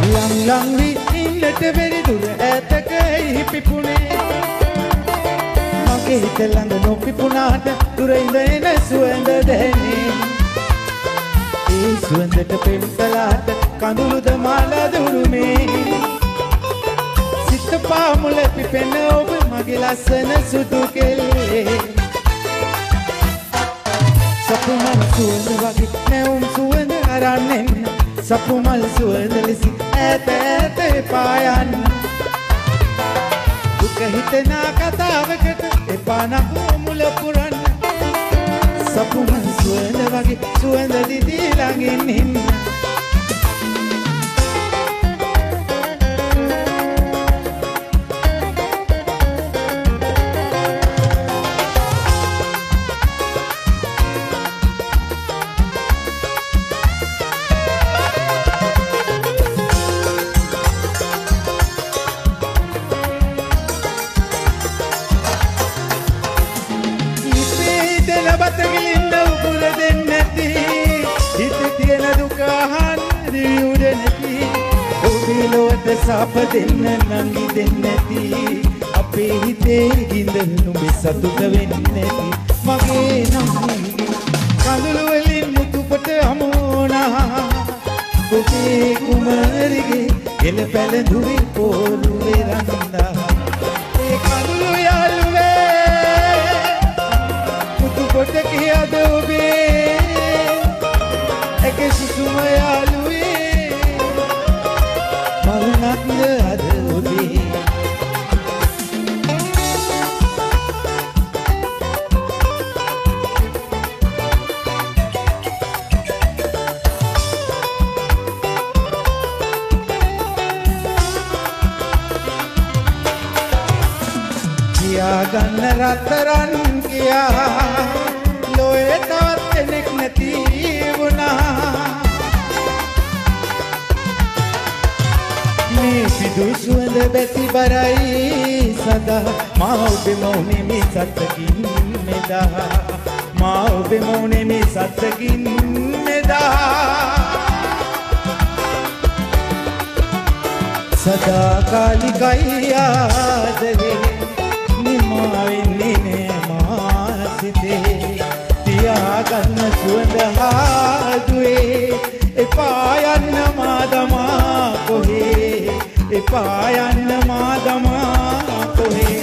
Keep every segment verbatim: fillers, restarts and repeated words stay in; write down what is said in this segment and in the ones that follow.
ලං ලං වී ඉන්නට බැරි දුර ඈතක හිපිපුනේ මගේ හිත ළඟ නොපිපුණාට දුර ඉඳ එන සුවඳ දැනේ ඒ සුවඳට පෙම් කළාට කඳුළුද මාලා දුරුමේ සිත පාමුල පිපෙන ඔබ මගේ ලස්සන සුදු කෙල්ලේ සපුමල් සුවඳ වගේ නැවුම් සුවඳ අරන් එන්න සපුමල් සුවඳ ලෙස ඈත ඈත පායන්න දුක හිතනා කතාවකට එපා නගෝ මුල පුරන්න සපුමල් සුවඳ වගේ සුවඳ දිදී ළඟින් ඉන්න සාප දෙන්න නංගි දෙන්න නැති අපේ හිතේ ගින්ද නුඹේ සතුට වෙන්නේ නැති මගේ නම් කඳුළු වලින් මුතුපට හමුණා ඔබේ කුමරිගේ එළ පැලඳුවේ පොළුවේ රන්දා ඒ කඳුළු යාළුවේ මුතුපට කියද ඔබේ එක සුසුම යාළුවේ මවුනක්ද අද ඔබේ කියා ගන්න රත්තරන් කියා ලෝයේ තවත් කෙනෙක් නැති වුණා පිදු සුවඳ බැති බරයි සදා මා ඔබේ මෞනේ මේ සත්තකින් මෙදා මා ඔබේ මෞනේ මේ සත්තකින් මෙදා සදා කාලිකයි ආදරේ නිමාවෙන්නේ මා සිතේ තියාගන්න සුවඳ හාදුවේ එපා යන්න මාදමා කොහේ එපා යන්න මාදමා කොහේ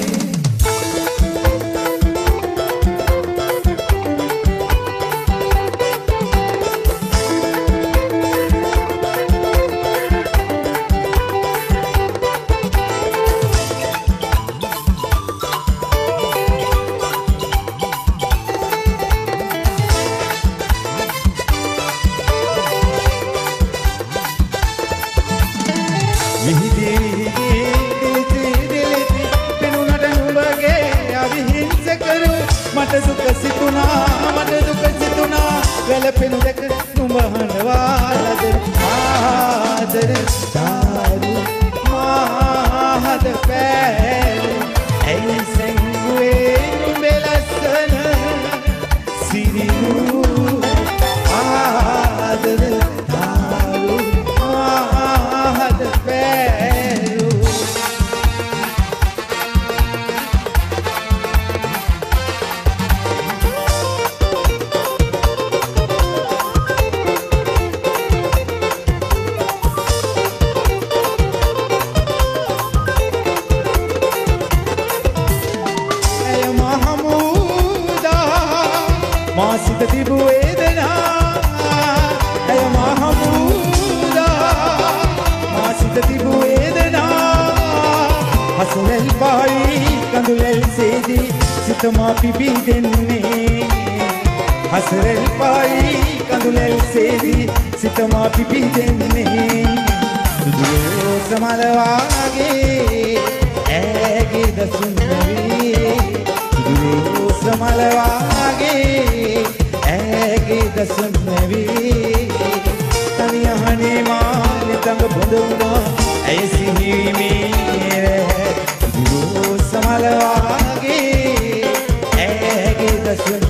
මට දුක සිතුනා මට දුක සිතුනා වැළපෙනු දැක නුඹ හඬවාලද ආදර දාරු මාහද පෑර ඇයි සෙන්ගුවේ නුඹේ ලස්සන සිරිරු ආදර දාරු මාහද පෑරු මාසිත තිබු වේදනා ඇය මහමුදා මාසිත තිබු වේදනා හසුනෙල් පායි කඳුලෙල් සේදී සිත මා පිපි දෙන්නේ හසරෙල් පායි කඳුලෙල් සේදී සිත මා පිපි දෙන්නේ දුදුරෝ සමල වාගේ ඇගේ දසුන්දරී දුදුරෝ සමල වාගේ ඇගේ දසුන්දරී තනියහනේ මාලි තඟ බොඳුනා ඇය සිහිමේ දුදුරෝ සමල වාගේ ඇගේ දසුන්දරී